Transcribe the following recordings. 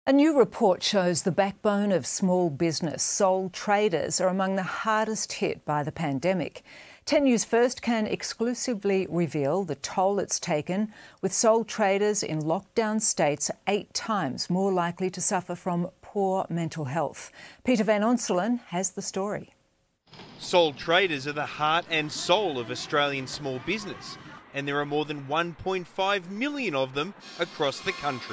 A new report shows the backbone of small business, sole traders, are among the hardest hit by the pandemic. 10 News First can exclusively reveal the toll it's taken, with sole traders in lockdown states 8 times more likely to suffer from poor mental health. Peter Van Onselen has the story. Sole traders are the heart and soul of Australian small business, and there are more than 1.5 million of them across the country.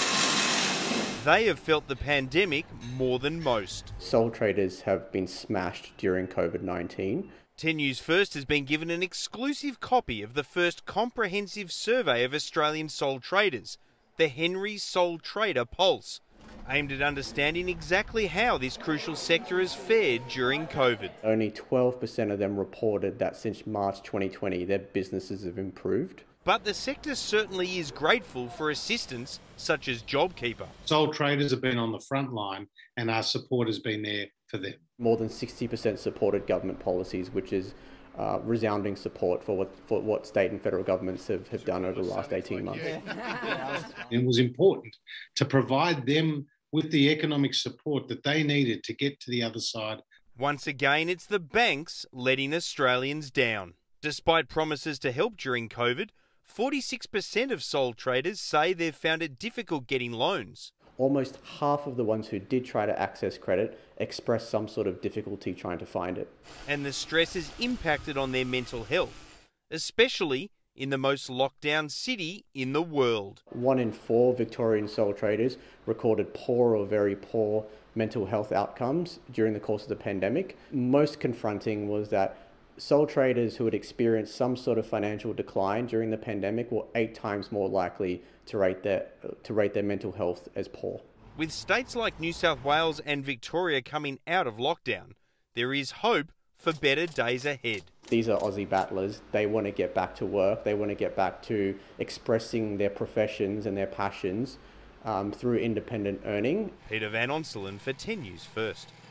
They have felt the pandemic more than most. Sole traders have been smashed during COVID-19. 10 News First has been given an exclusive copy of the first comprehensive survey of Australian sole traders, the Henry Sole Trader Pulse, aimed at understanding exactly how this crucial sector has fared during COVID. Only 12% of them reported that since March 2020 their businesses have improved. But the sector certainly is grateful for assistance such as JobKeeper. Sole traders have been on the front line and our support has been there for them. More than 60% supported government policies, which is resounding support for what state and federal governments have done over the last 18 months. It was important to provide them with the economic support that they needed to get to the other side. Once again, it's the banks letting Australians down. Despite promises to help during COVID, 46% of sole traders say they've found it difficult getting loans. Almost half of the ones who did try to access credit expressed some sort of difficulty trying to find it. And the stress has impacted on their mental health, especially in the most locked-down city in the world. 1 in 4 Victorian sole traders recorded poor or very poor mental health outcomes during the course of the pandemic. Most confronting was that sole traders who had experienced some sort of financial decline during the pandemic were 8 times more likely to rate their mental health as poor. With states like New South Wales and Victoria coming out of lockdown, there is hope for better days ahead. These are Aussie battlers. They want to get back to work. They want to get back to expressing their professions and their passions through independent earning. Peter Van Onselen for 10 News First.